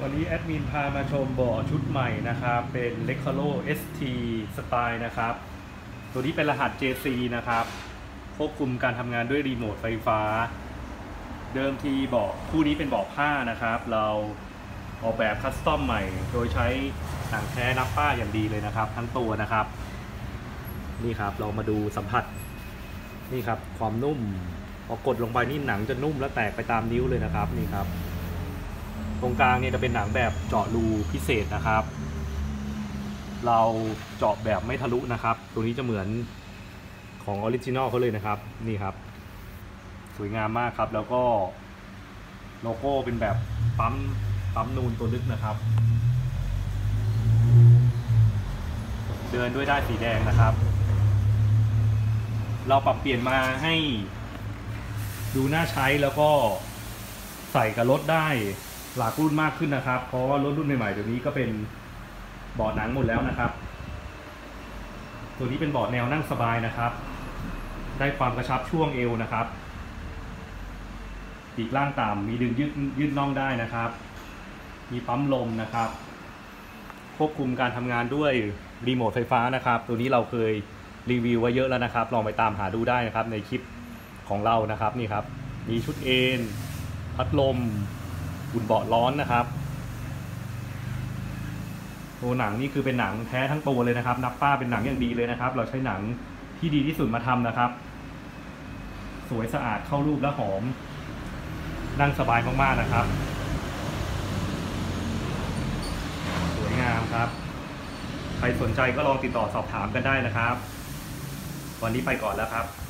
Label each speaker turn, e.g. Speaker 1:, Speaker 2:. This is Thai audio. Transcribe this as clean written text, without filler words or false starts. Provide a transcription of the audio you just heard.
Speaker 1: วันนี้แอดมินพามาชมเบาะชุดใหม่นะครับเป็น Recaro ST Style นะครับตัวนี้เป็นรหัส JC นะครับควบคุมการทำงานด้วยรีโมทไฟฟ้าเดิมทีเบาะคู่นี้เป็นเบาะผ้านะครับเราออกแบบคัสตอมใหม่โดยใช้หนังแท้นับป้าอย่างดีเลยนะครับทั้งตัวนะครับนี่ครับเรามาดูสัมผัสนี่ครับความนุ่มพอกดลงไปนี่หนังจะนุ่มและแตกไปตามนิ้วเลยนะครับนี่ครับตรงกลางเนี่ยจะเป็นหนังแบบเจาะรูพิเศษนะครับเราเจาะแบบไม่ทะลุนะครับตัวนี้จะเหมือนของออริจินอลเขาเลยนะครับนี่ครับสวยงามมากครับแล้วก็โลโก้เป็นแบบปั๊มนูนตัวลึกนะครับเดินด้วยด้ายสีแดงนะครับเราปรับเปลี่ยนมาให้ดูน่าใช้แล้วก็ใส่กับรถได้หลากรุ่นมากขึ้นนะครับเพราะว่ารถรุ่นใหม่ๆเดี๋ยวนี้ก็เป็นเบาะหนังหมดแล้วนะครับตัวนี้เป็นเบาะแนวนั่งสบายนะครับได้ความกระชับช่วงเอวนะครับปีกล่างต่ำมีดึงยืดน่องได้นะครับมีปั๊มลมนะครับควบคุมการทำงานด้วยรีโมทไฟฟ้านะครับตัวนี้เราเคยรีวิวไว้เยอะแล้วนะครับลองไปตามหาดูได้นะครับในคลิปของเรานะครับนี่ครับมีชุดเอนพัดลมอุ่นเบาะร้อนนะครับตัวหนังนี่คือเป็นหนังแท้ทั้งตัวเลยนะครับนับป้าเป็นหนังอย่างดีเลยนะครับเราใช้หนังที่ดีที่สุดมาทำนะครับสวยสะอาดเข้ารูปและหอมนั่งสบายมากๆนะครับสวยงามครับใครสนใจก็ลองติดต่อสอบถามกันได้นะครับวันนี้ไปก่อนแล้วครับ